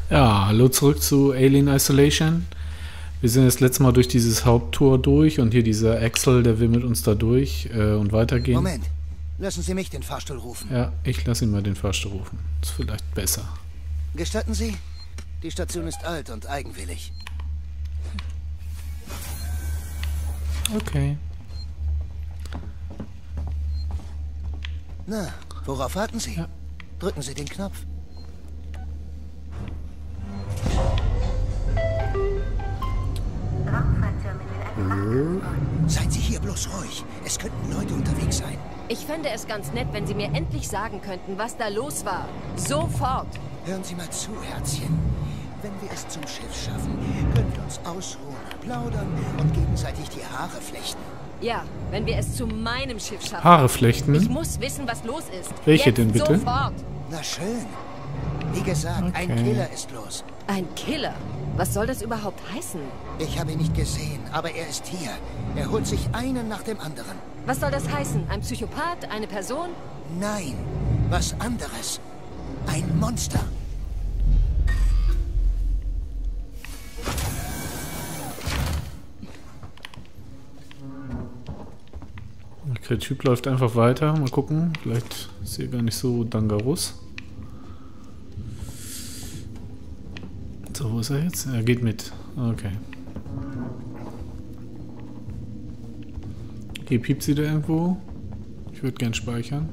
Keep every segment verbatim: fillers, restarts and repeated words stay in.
Ja, hallo zurück zu Alien Isolation. Wir sind das letzte Mal durch dieses Haupttor durch und hier dieser Axel, der will mit uns da durch äh, und weitergehen. Moment, lassen Sie mich den Fahrstuhl rufen. Ja, ich lasse ihn mal den Fahrstuhl rufen. Ist vielleicht besser. Gestatten Sie? Die Station ist alt und eigenwillig. Okay. Na, worauf warten Sie? Ja. Drücken Sie den Knopf. Seien Sie hier bloß ruhig. Es könnten Leute unterwegs sein. Ich fände es ganz nett, wenn Sie mir endlich sagen könnten, was da los war. Sofort. Hören Sie mal zu, Herzchen. Wenn wir es zum Schiff schaffen, können wir uns ausruhen, plaudern und gegenseitig die Haare flechten. Ja, wenn wir es zu meinem Schiff schaffen. Haare flechten? Ich muss wissen, was los ist. Welche Jetzt denn bitte? Sofort. Na schön. Wie gesagt, Okay. ein Killer ist los. Ein Killer? Was soll das überhaupt heißen? Ich habe ihn nicht gesehen, aber er ist hier. Er holt sich einen nach dem anderen. Was soll das heißen? Ein Psychopath? Eine Person? Nein, was anderes. Ein Monster. Okay, der Typ läuft einfach weiter. Mal gucken. Vielleicht ist er gar nicht so dangerous. So, wo ist er jetzt? Er geht mit. Okay. Hier piept sie da irgendwo. Ich würde gern speichern.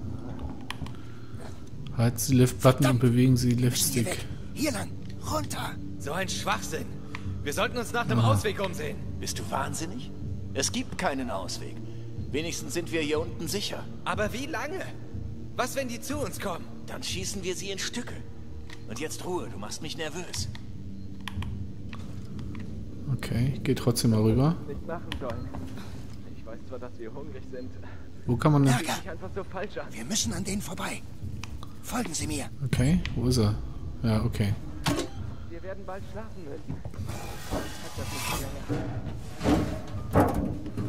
Halten Sie Left-Button und bewegen Sie Hier Left-Stick. weg. Hier lang. Runter. So ein Schwachsinn. Wir sollten uns nach einem Ah. Ausweg umsehen. Bist du wahnsinnig? Es gibt keinen Ausweg. Wenigstens sind wir hier unten sicher. Aber wie lange? Was, wenn die zu uns kommen? Dann schießen wir sie in Stücke. Und jetzt Ruhe, du machst mich nervös. Okay, ich gehe trotzdem mal rüber. Nicht machen sollen. Ich weiß zwar, dass wir hungrig sind. Wo kann man denn... Ärger. Sich einfach so falsch an. Wir müssen an denen vorbei. Folgen Sie mir. Okay, wo ist er? Ja, okay. Wir werden bald schlafen müssen. Ich hab das nicht länger.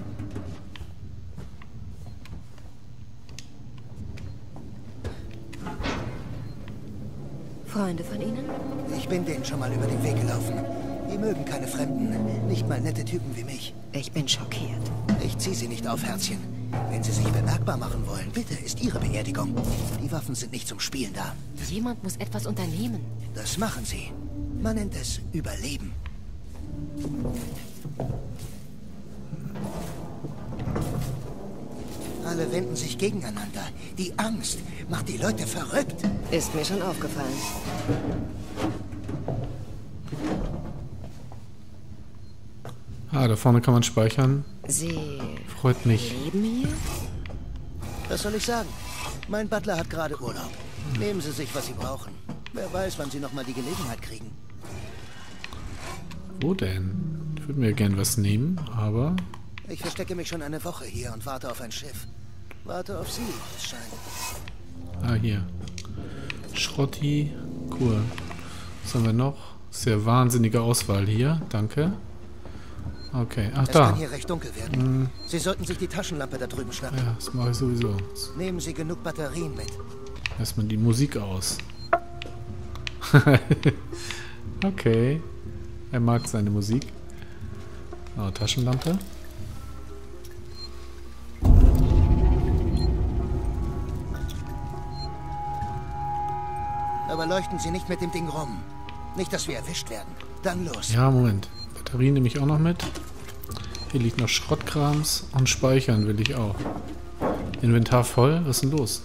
Freunde von Ihnen? Ich bin denen schon mal über den Weg gelaufen. Die mögen keine Fremden. Nicht mal nette Typen wie mich. Ich bin schockiert. Ich zieh sie nicht auf, Herzchen. Wenn sie sich bemerkbar machen wollen, bitte, ist ihre Beerdigung. Die Waffen sind nicht zum Spielen da. Jemand muss etwas unternehmen. Das machen sie. Man nennt es Überleben. Alle wenden sich gegeneinander. Die Angst macht die Leute verrückt. Ist mir schon aufgefallen. Ah, da vorne kann man speichern. Sie Freut mich. leben hier? Was soll ich sagen? Mein Butler hat gerade Urlaub. Nehmen Sie sich, was Sie brauchen. Wer weiß, wann Sie noch mal die Gelegenheit kriegen. Wo denn? Ich würde mir gern was nehmen, aber... Ich verstecke mich schon eine Woche hier und warte auf ein Schiff. Warte auf Sie, es scheint. Ah, hier. Schrotti. Cool. Was haben wir noch? Sehr wahnsinnige Auswahl hier. Danke. Okay. Ach, Es da. kann hier recht dunkel werden. Sie sollten sich die Taschenlampe da drüben schnappen. Ja, das mache ich sowieso. Nehmen Sie genug Batterien mit. Erstmal die Musik aus. Okay. Er mag seine Musik. Oh, Taschenlampe. Aber leuchten Sie nicht mit dem Ding rum. Nicht, dass wir erwischt werden. Dann los. Ja, Moment. Batterien nehme ich auch noch mit. Hier liegt noch Schrottkrams und Speichern will ich auch. Inventar voll? Was ist denn los?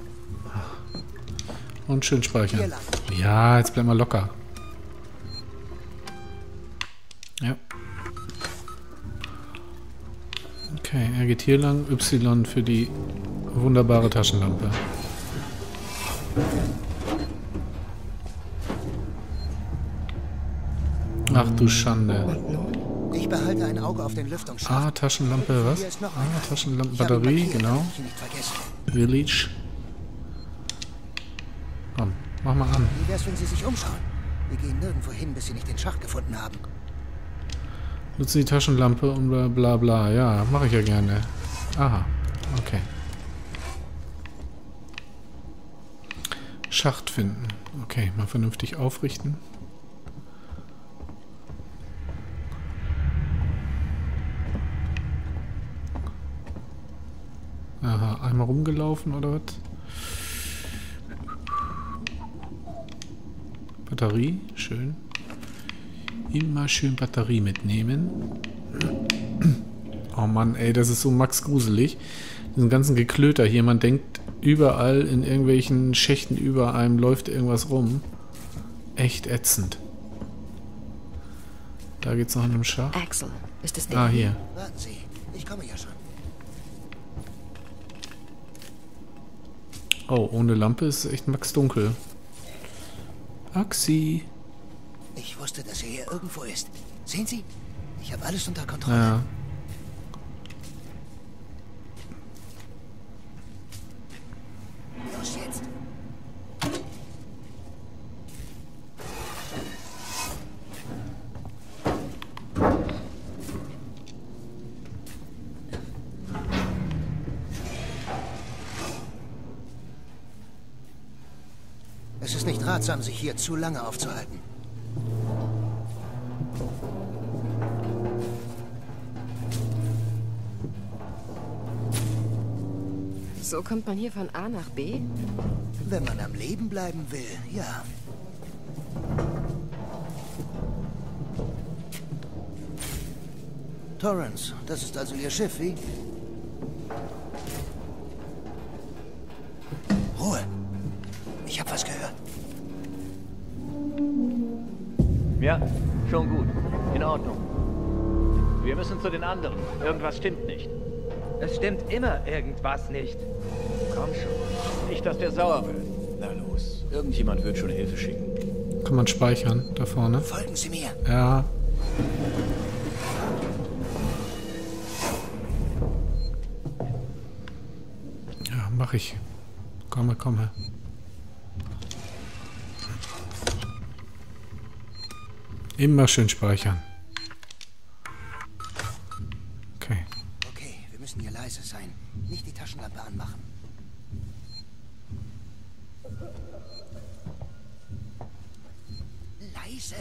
Und schön Hier speichern. lang. Ja, jetzt bleib mal locker. Ja. Okay, er geht hier lang. Y für die wunderbare Taschenlampe. Ach du Schande. Ich behalte ein Auge auf den Lüftungsschacht. Ah, Taschenlampe, was? Hier ist noch Ah, einer. Taschenlampe, Ich habe ihn Batterie, markiert, genau. damit ich ihn nicht vergesse. Village. Komm, mach mal an. Wie wär's, wenn Sie sich umschauen? Wir gehen nirgendwo hin, bis Sie nicht den Schacht gefunden haben. Nutze die Taschenlampe und bla bla bla. Ja, mache ich ja gerne. Aha, okay. Schacht finden. Okay, mal vernünftig aufrichten. Aha, einmal rumgelaufen oder was? Batterie, schön. Immer schön Batterie mitnehmen. Oh Mann, ey, das ist so max gruselig. Diesen ganzen Geklöter hier, man denkt, überall in irgendwelchen Schächten über einem läuft irgendwas rum. Echt ätzend. Da geht's noch in einem Schach. Axel, ist es der? Ah, hier. Warten Sie, ich komme ja schon. Oh, ohne Lampe ist es echt max dunkel. Axi. Ich wusste, dass er hier irgendwo ist. Sehen Sie? Ich habe alles unter Kontrolle. Ja. Los jetzt. Es ist nicht ratsam, sich hier zu lange aufzuhalten. So kommt man hier von A nach B? Wenn man am Leben bleiben will, ja. Torrance, das ist also Ihr Schiff, wie? Ruhe. Ich habe was gehört. Ja, schon gut. In Ordnung. Wir müssen zu den anderen. Irgendwas stimmt nicht. Es stimmt immer irgendwas nicht. Komm schon. Nicht, dass der sauer wird. Na los. Irgendjemand wird schon Hilfe schicken. Kann man speichern, da vorne. Folgen Sie mir. Ja. Ja, mach ich. Komme, komme. Immer schön speichern. Okay. Okay, wir müssen hier leise sein. Nicht die Taschenlampe anmachen. Leise.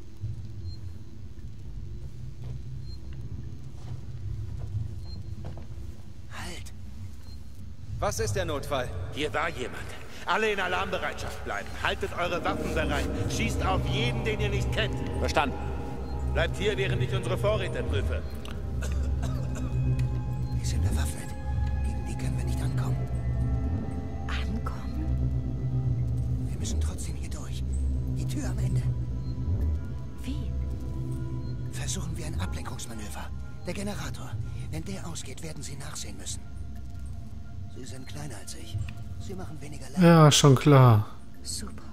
Halt. Was ist der Notfall? Hier war jemand. Alle in Alarmbereitschaft bleiben. Haltet eure Waffen bereit. Schießt auf jeden, den ihr nicht kennt. Verstanden. Bleibt hier, während ich unsere Vorräte prüfe. Die sind bewaffnet. Gegen die können wir nicht ankommen. Ankommen? Wir müssen trotzdem hier durch. Die Tür am Ende. Wie? Versuchen wir ein Ablenkungsmanöver. Der Generator. Wenn der ausgeht, werden Sie nachsehen müssen. Sie sind kleiner als ich. Sie machen weniger Lärm. Ja, schon klar. Super.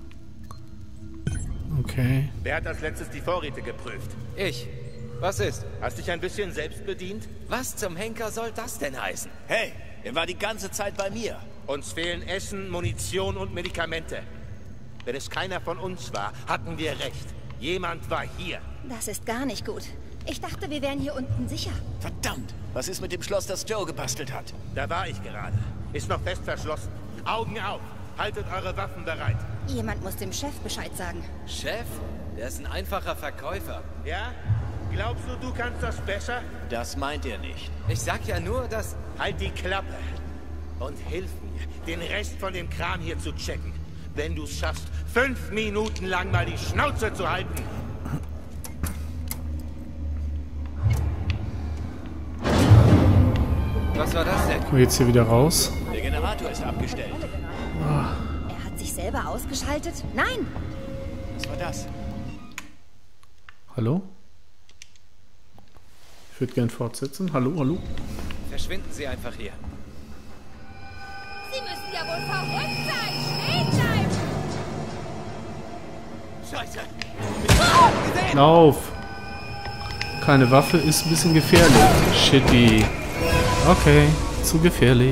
Okay. Wer hat als letztes die Vorräte geprüft? Ich. Was ist? Hast dich ein bisschen selbst bedient? Was zum Henker soll das denn heißen? Hey, er war die ganze Zeit bei mir. Uns fehlen Essen, Munition und Medikamente. Wenn es keiner von uns war, hatten wir recht. Jemand war hier. Das ist gar nicht gut. Ich dachte, wir wären hier unten sicher. Verdammt, was ist mit dem Schloss, das Joe gebastelt hat? Da war ich gerade. Ist noch fest verschlossen. Augen auf. Haltet eure Waffen bereit. Jemand muss dem Chef Bescheid sagen. Chef? Der ist ein einfacher Verkäufer. Ja? Glaubst du, du kannst das besser? Das meint er nicht. Ich sag ja nur, dass... Halt die Klappe. Und hilf mir, den Rest von dem Kram hier zu checken. Wenn du es schaffst, fünf Minuten lang mal die Schnauze zu halten. Was war das denn? Kommen wir jetzt hier wieder raus? Der Generator ist abgestellt. Er hat sich selber ausgeschaltet? Nein! Was war das? Hallo? Ich würde gern fortsetzen. Hallo, hallo? Verschwinden Sie einfach hier. Sie müssen ja wohl verrückt sein! Stehen bleiben! Scheiße! Lauf! Keine Waffe ist ein bisschen gefährlich. Shitty. Okay, zu gefährlich.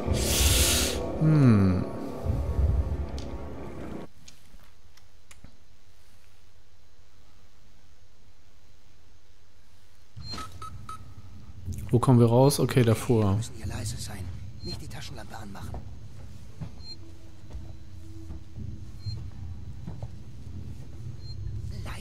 Hm. Wo kommen wir raus? Okay, davor. Wir müssen hier leise sein. Nicht die Taschenlampe anmachen.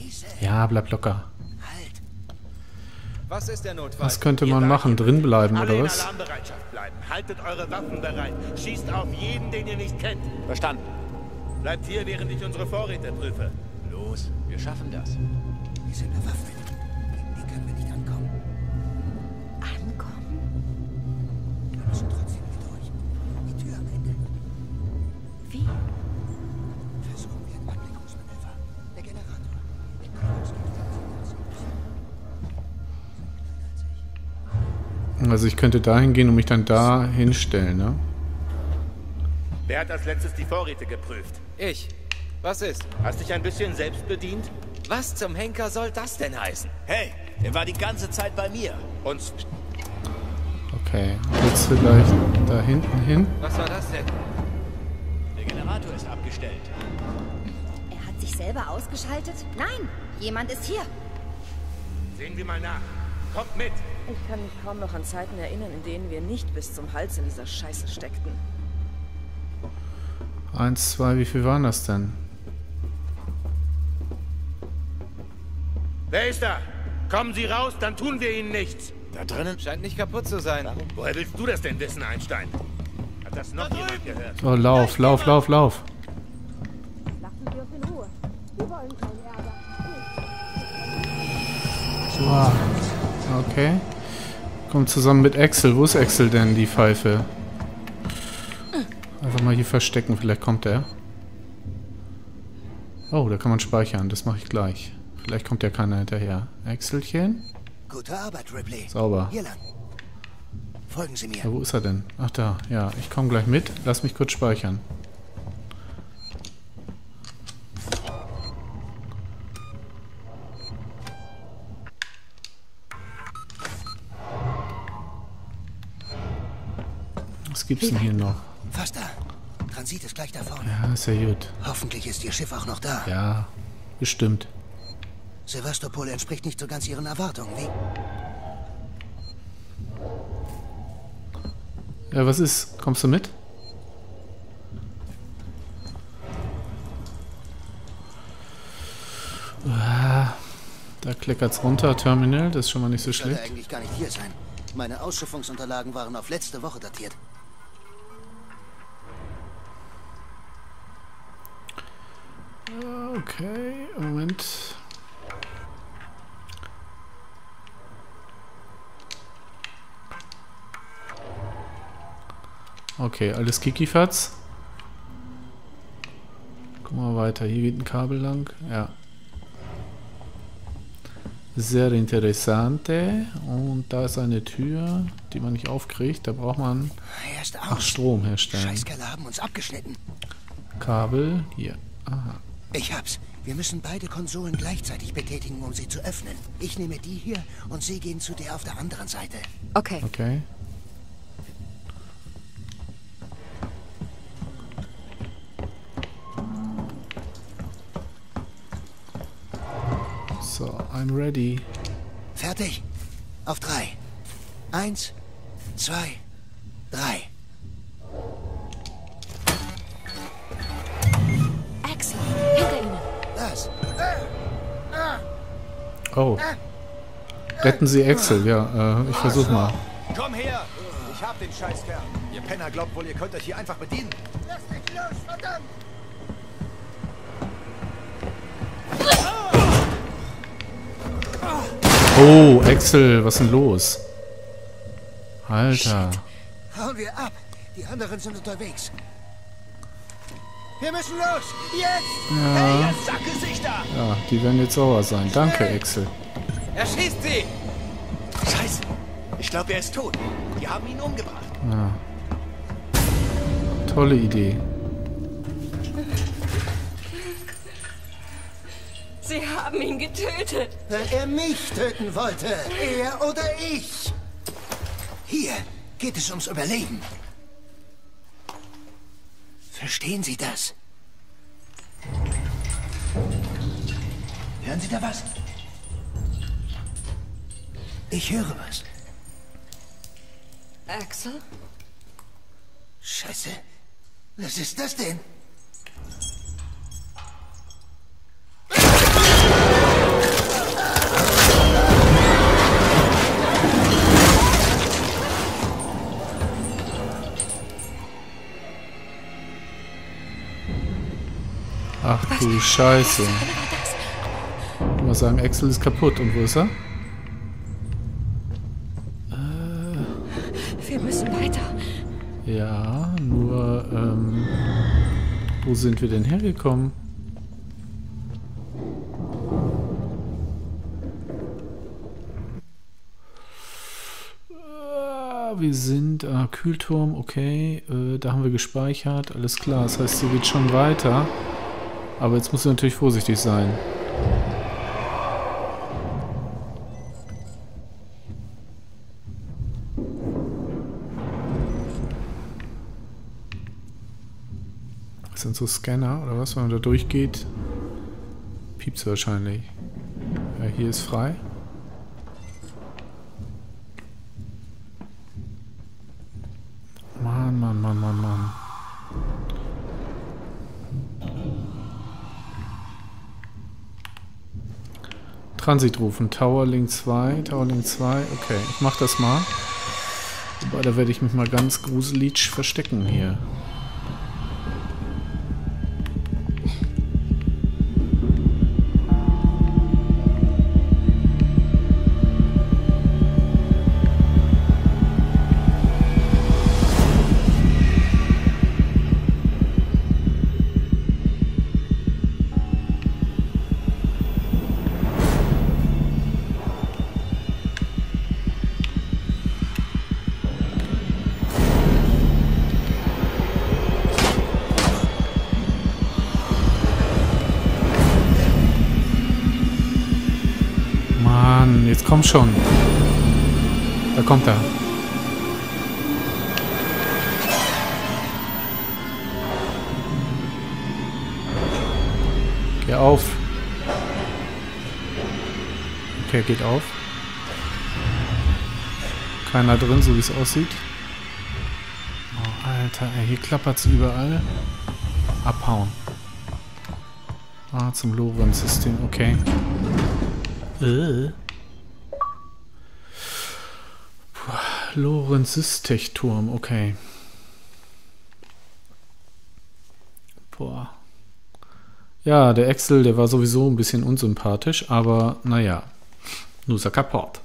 Scheiße. Ja, bleib locker. Halt. Was ist der Notfall? Was könnte man machen? Drin bleiben Alle oder in was? Alarmbereitschaft bleiben. Haltet eure Waffen bereit. Schießt auf jeden, den ihr nicht kennt. Verstanden. Bleibt hier, während ich unsere Vorräte prüfe. Los, wir schaffen das. Wir sind bewaffnet. Gegen die können wir nicht ankommen. Ankommen? Wir müssen trotzdem hier durch. Die Tür am Ende. Wie? Versuchen wir ein Ablenkungsmanöver. Der Generator. Wenn der ausgeht, werden sie nachsehen müssen. Also ich könnte da hingehen und mich dann da hinstellen, ne? Wer hat als letztes die Vorräte geprüft? Ich. Was ist? Hast dich ein bisschen selbst bedient? Was zum Henker soll das denn heißen? Hey, der war die ganze Zeit bei mir. Uns. Okay, jetzt vielleicht da hinten hin. Was war das denn? Der Generator ist abgestellt. Er hat sich selber ausgeschaltet? Nein, jemand ist hier. Sehen wir mal nach. Kommt mit. Ich kann mich kaum noch an Zeiten erinnern, in denen wir nicht bis zum Hals in dieser Scheiße steckten. Eins, zwei, wie viel waren das denn? Wer ist da? Kommen Sie raus, dann tun wir Ihnen nichts. Da drinnen? Scheint nicht kaputt zu sein. Woher willst du das denn wissen, Einstein? Hat das noch jemand gehört? Oh, lauf, lauf, lauf, lauf. Lassen Sie uns in Ruhe. Wir wollen keinen Ärger. Wow. Okay. Kommt zusammen mit Axel. Wo ist Axel denn, die Pfeife? Einfach mal hier verstecken, vielleicht kommt er. Oh, da kann man speichern. Das mache ich gleich. Vielleicht kommt ja keiner hinterher. Axelchen? Gute Arbeit, Ripley. Sauber. Hier lang. Folgen Sie mir. Ja, wo ist er denn? Ach da, ja. Ich komme gleich mit. Lass mich kurz speichern. Was gibt's denn hier noch? Fast da. Transit ist gleich da vorne. Ja, ist ja gut. Hoffentlich ist Ihr Schiff auch noch da. Ja, bestimmt. Sevastopol entspricht nicht so ganz Ihren Erwartungen, wie? Ja, was ist? Kommst du mit? Ah, da kleckert's runter. Terminal, das ist schon mal nicht so Ich sollte schlecht. eigentlich gar nicht hier sein. Meine Ausschiffungsunterlagen waren auf letzte Woche datiert. Okay, Moment. Okay, alles Kikifatz. Guck mal weiter. Hier geht ein Kabel lang. Ja. Sehr interessante. Und da ist eine Tür, die man nicht aufkriegt. Da braucht man Erst aus. Ach, Strom herstellen. Scheißkerle haben uns abgeschnitten. Kabel. Hier. Aha. Ich hab's. Wir müssen beide Konsolen gleichzeitig betätigen, um sie zu öffnen. Ich nehme die hier und Sie gehen zu der auf der anderen Seite. Okay. Okay. So, I'm ready. Fertig? Auf drei. Eins, zwei, drei. Axel, hinter Ihnen. Das. Oh. Retten Sie Axel. Ja, äh, ich versuch mal. Komm her! Ich hab den Scheißkerl. Ihr Penner glaubt wohl, ihr könnt euch hier einfach bedienen. Lass mich los, verdammt! Oh, Axel, was ist denn los? Alter. Hauen wir ab. Die anderen sind unterwegs. Wir müssen los. Jetzt! Ja, Sackgesichter! ja, die werden jetzt sauer sein. Danke, Axel. Erschießt sie! Scheiße! Ich glaube, er ist tot. Die haben ihn umgebracht. Ja. Tolle Idee. Sie haben ihn getötet. Wenn er mich töten wollte, er oder ich. Hier geht es ums Überleben. Verstehen Sie das? Hören Sie da was? Ich höre was. Axel? Scheiße. Was ist das denn? du Scheiße. Ich muss sagen, Axel ist kaputt. Und wo ist er? Äh, wir müssen weiter. Ja, nur, ähm... wo sind wir denn hergekommen? Wir sind, ah, Kühlturm, okay, äh, da haben wir gespeichert, alles klar, das heißt, hier geht schon weiter, aber jetzt muss ich natürlich vorsichtig sein. Das sind so Scanner, oder was, wenn man da durchgeht, piept's wahrscheinlich. Ja, hier ist frei. Mann, Mann, Mann, Mann, Mann. Transit rufen. Tower Link zwei. Tower Link zwei. Okay, ich mach das mal. Wobei, da werde ich mich mal ganz gruselig verstecken hier. Jetzt komm schon. Da kommt er. Geh auf. Okay, geht auf. Keiner drin, so wie es aussieht. Oh, Alter, ey, hier klappert's überall. Abhauen. Ah, zum Lorenz-System, okay. Äh. Lorenz-Systech-Turm, okay. Boah. Ja, der Axel, der war sowieso ein bisschen unsympathisch, aber naja, nur ist er kaputt.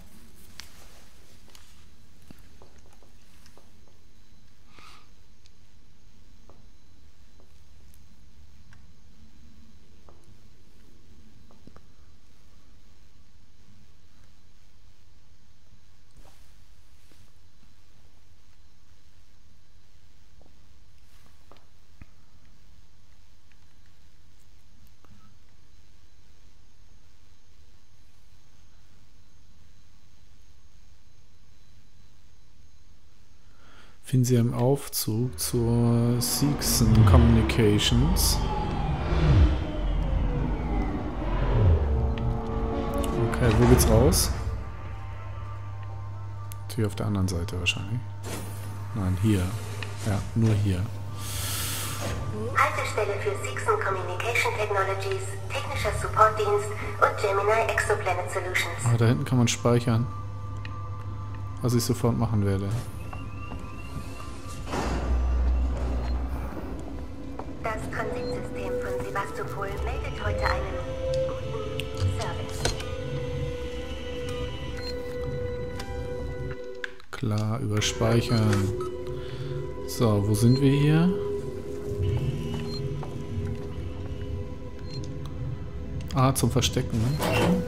Finden Sie im Aufzug zur Seegson Communications. Okay, wo geht's raus? Tür auf der anderen Seite wahrscheinlich. Nein, hier. Ja, nur hier. Haltestelle für Seegson Communication Technologies, technischer Supportdienst und Gemini Exoplanet Solutions. Ah, da hinten kann man speichern. Was ich sofort machen werde. Das Transitsystem von Sevastopol meldet heute einen guten Service. Klar, überspeichern. So, wo sind wir hier? Ah, zum Verstecken. Ne?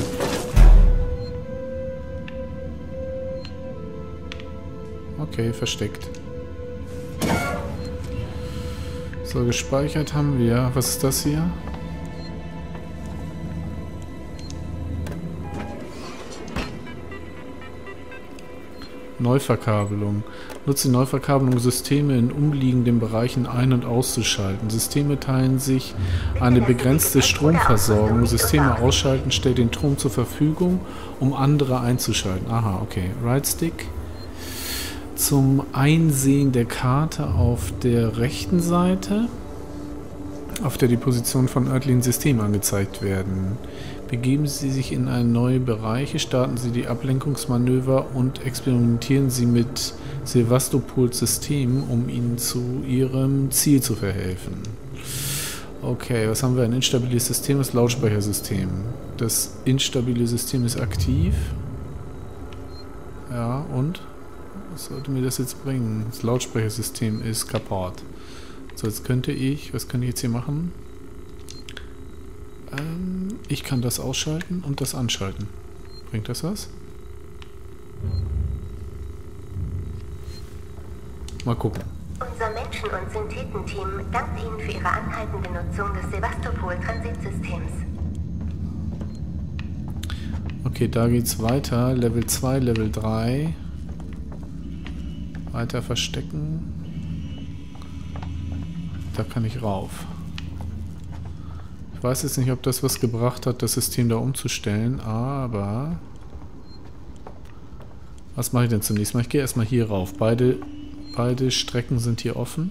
Okay, versteckt. So, gespeichert haben wir. Was ist das hier? Neuverkabelung. Nutze die Neuverkabelung, Systeme in umliegenden Bereichen ein- und auszuschalten. Systeme teilen sich eine begrenzte Stromversorgung. Systeme ausschalten, stellt den Strom zur Verfügung, um andere einzuschalten. Aha, okay. Right Stick. Zum Einsehen der Karte auf der rechten Seite, auf der die Positionen von örtlichen Systemen angezeigt werden. Begeben Sie sich in eine neue Bereiche, starten Sie die Ablenkungsmanöver und experimentieren Sie mit Sevastopols Systemen, um Ihnen zu Ihrem Ziel zu verhelfen. Okay, was haben wir? Ein instabiles System, das Lautsprechersystem. Das instabile System ist aktiv. Ja, und? Was sollte mir das jetzt bringen? Das Lautsprechersystem ist kaputt. So, jetzt könnte ich... Was kann ich jetzt hier machen? Ähm, ich kann das ausschalten und das anschalten. Bringt das was? Mal gucken. Unser Menschen- und Synthetenteam dankt Ihnen für Ihre anhaltende Nutzung des Sevastopol-Transitsystems. Okay, da geht's weiter. Level zwei, Level drei. Weiter verstecken. Da kann ich rauf. Ich weiß jetzt nicht, ob das was gebracht hat, das System da umzustellen, aber... Was mache ich denn zunächst mal? Ich gehe erstmal hier rauf. Beide... Beide Strecken sind hier offen.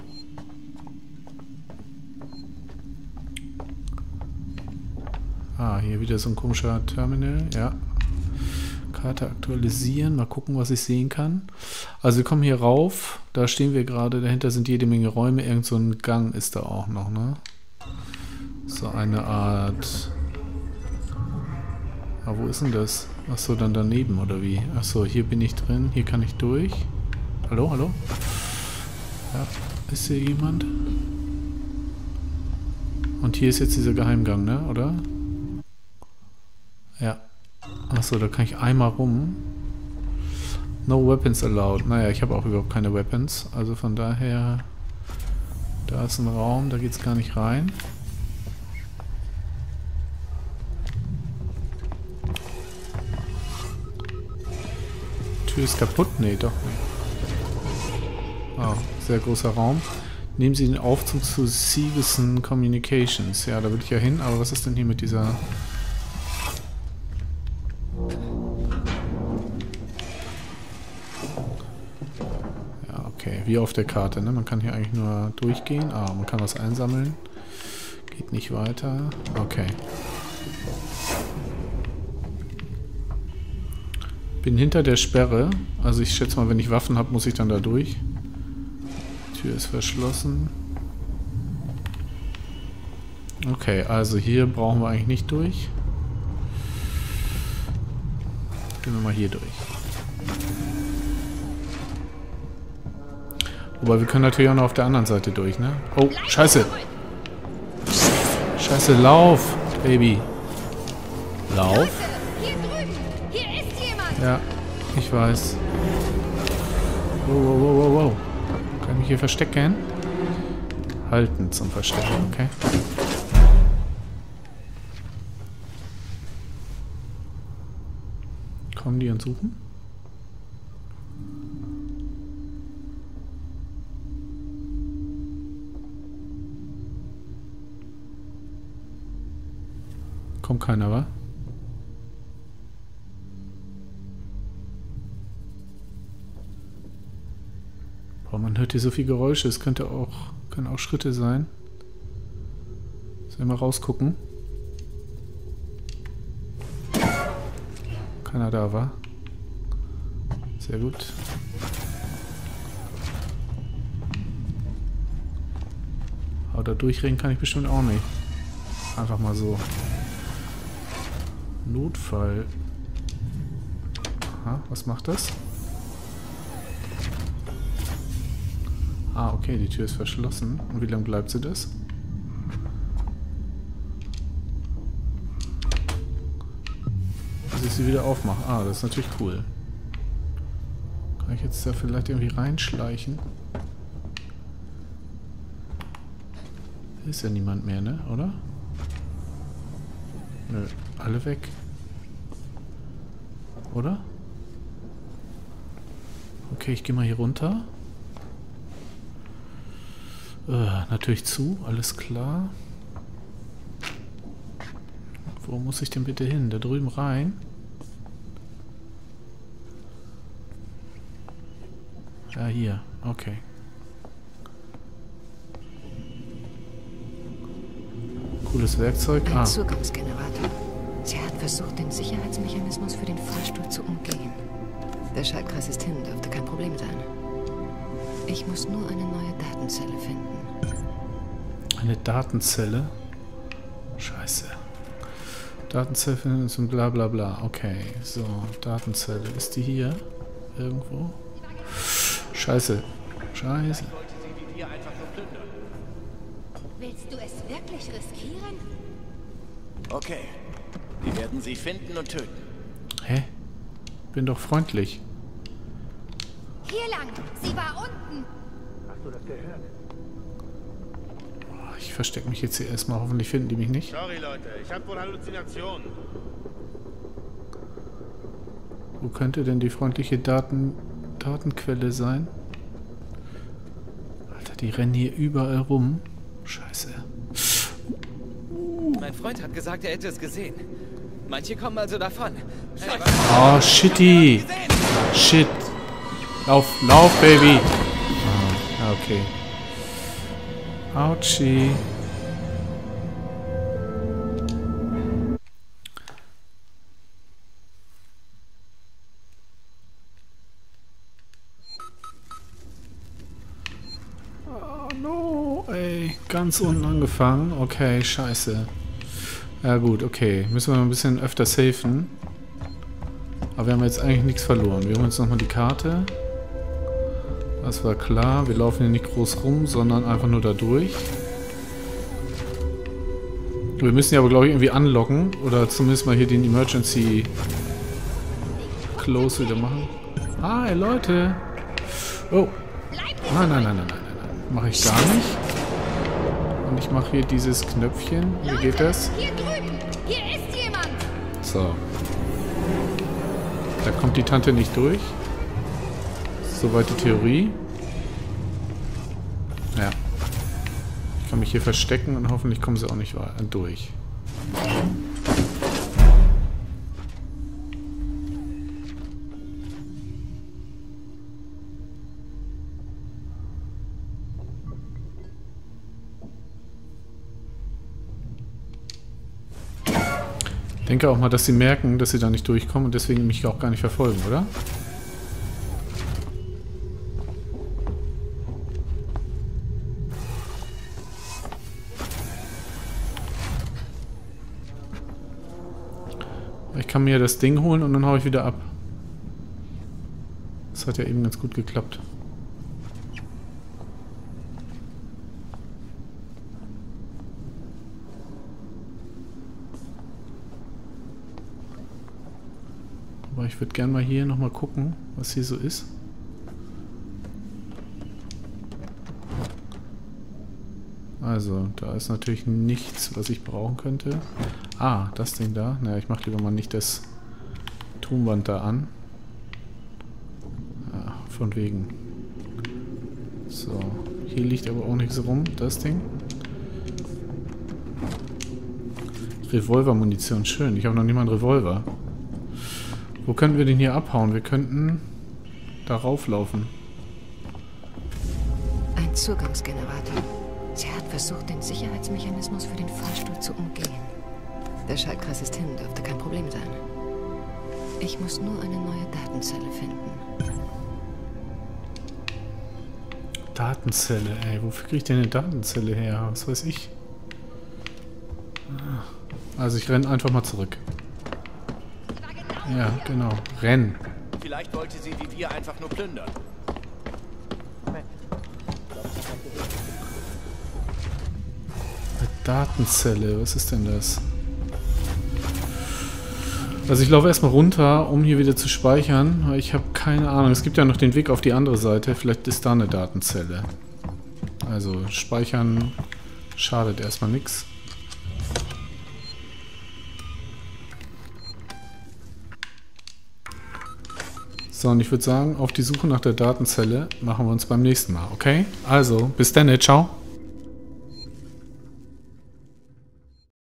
Ah, hier wieder so ein komischer Terminal. Ja. Karte aktualisieren. Mal gucken, was ich sehen kann. Also wir kommen hier rauf. Da stehen wir gerade. Dahinter sind jede Menge Räume. Irgend so ein Gang ist da auch noch, ne? So eine Art... Ah, wo ist denn das? Achso, dann daneben, oder wie? Achso, hier bin ich drin. Hier kann ich durch. Hallo, hallo? Ja, ist hier jemand? Und hier ist jetzt dieser Geheimgang, ne? Oder? Ja. Achso, da kann ich einmal rum. No weapons allowed. Naja, ich habe auch überhaupt keine Weapons. Also von daher... Da ist ein Raum, da geht's gar nicht rein. Tür ist kaputt? Nee, doch nicht. Oh, sehr großer Raum. Nehmen Sie den Aufzug zu Seavison Communications. Ja, da will ich ja hin, aber was ist denn hier mit dieser... Ja, okay. Wie auf der Karte, ne? Man kann hier eigentlich nur durchgehen. Ah, man kann was einsammeln. Geht nicht weiter. Okay. Bin hinter der Sperre. Also ich schätze mal, wenn ich Waffen habe, muss ich dann da durch. Tür ist verschlossen. Okay, also hier brauchen wir eigentlich nicht durch. Gehen wir mal hier durch. Wobei, wir können natürlich auch noch auf der anderen Seite durch, ne? Oh, scheiße! Scheiße, lauf, Baby. Lauf? Ja, ich weiß. Wow, wow, wow, wow, wow. Kann ich mich hier verstecken? Halten zum Verstecken, okay. Kommen die und suchen? Kommt keiner, wa? Boah, man hört hier so viel Geräusche. Es könnte auch, können auch Schritte sein. Sollen wir mal rausgucken? Keiner da war. Sehr gut. Aber da durchrennen kann ich bestimmt auch nicht. Einfach mal so. Notfall. Aha, was macht das? Ah, okay, die Tür ist verschlossen. Und wie lange bleibt sie das? Bis ich sie wieder aufmache. Ah, das ist natürlich cool. Kann ich jetzt da vielleicht irgendwie reinschleichen? Hier ist ja niemand mehr, ne? Oder? Nö, alle weg. Oder? Okay, ich gehe mal hier runter. Äh, natürlich zu, alles klar. Wo muss ich denn bitte hin? Da drüben rein? Ja, hier. Okay. Cooles Werkzeug. Ein Ah. Zugangsgenerator. Sie hat versucht, den Sicherheitsmechanismus für den Fahrstuhl zu umgehen. Der Schaltkreis ist hin, dürfte kein Problem sein. Ich muss nur eine neue Datenzelle finden. Eine Datenzelle. Scheiße. Datenzelle finden uns und bla bla bla. Okay, so, Datenzelle. Ist die hier? Irgendwo? Scheiße. Scheiße. Willst du es wirklich riskieren? Okay. Wir werden sie finden und töten. Hä? Bin doch freundlich. Hier lang. Sie war unten. Hast du das gehört? Ich verstecke mich jetzt hier erstmal. Hoffentlich finden die mich nicht. Sorry, Leute. Ich habe wohl Halluzinationen. Wo könnte denn die freundliche Daten Datenquelle sein? Alter, die rennen hier überall rum. Scheiße. Mein Freund hat gesagt, er hätte es gesehen. Manche kommen also davon. Oh, shitty. Shit. Lauf, lauf, Baby. Ah, okay. Autschi. Oh no, ey. Ganz unten angefangen. Okay, scheiße. Ja gut, okay. Müssen wir mal ein bisschen öfter safen. Aber wir haben jetzt eigentlich nichts verloren. Wir holen uns nochmal die Karte. Das war klar. Wir laufen hier nicht groß rum, sondern einfach nur da durch. Wir müssen ja aber, glaube ich, irgendwie anlocken. Oder zumindest mal hier den Emergency Close wieder machen. Hi, Leute. Oh. Nein, nein, nein, nein, nein, nein. Mache ich gar nicht. Und ich mache hier dieses Knöpfchen. Wie geht das? Hier drüben. Hier ist jemand. So. Da kommt die Tante nicht durch. Soweit die Theorie. Ja. Ich kann mich hier verstecken und hoffentlich kommen sie auch nicht durch. Ich denke auch mal, dass sie merken, dass sie da nicht durchkommen und deswegen mich auch gar nicht verfolgen, oder? Ich kann mir das Ding holen und dann haue ich wieder ab. Das hat ja eben ganz gut geklappt. Aber ich würde gerne mal hier nochmal gucken, was hier so ist. Also, da ist natürlich nichts, was ich brauchen könnte. Ah, das Ding da. Naja, ich mache lieber mal nicht das Turmband da an. Ja, von wegen. So, hier liegt aber auch nichts rum, das Ding. Revolvermunition, schön. Ich habe noch nicht mal einen Revolver. Wo könnten wir den hier abhauen? Wir könnten da rauflaufen. Ein Zugangsgenerator. Sie hat versucht, den Sicherheitsmechanismus für den Fahrstuhl zu umgehen. Der Schaltkreis-System dürfte kein Problem sein. Ich muss nur eine neue Datenzelle finden. Datenzelle, ey. Wofür kriege ich denn eine Datenzelle her? Was weiß ich? Also ich renne einfach mal zurück. Ja, genau. Renn. Vielleicht wollte sie wie wir einfach nur plündern. Datenzelle, was ist denn das? Also ich laufe erstmal runter, um hier wieder zu speichern, weil ich habe keine Ahnung. Es gibt ja noch den Weg auf die andere Seite, vielleicht ist da eine Datenzelle. Also speichern schadet erstmal nichts. So, und ich würde sagen, auf die Suche nach der Datenzelle machen wir uns beim nächsten Mal, okay? Also, bis dann, ciao.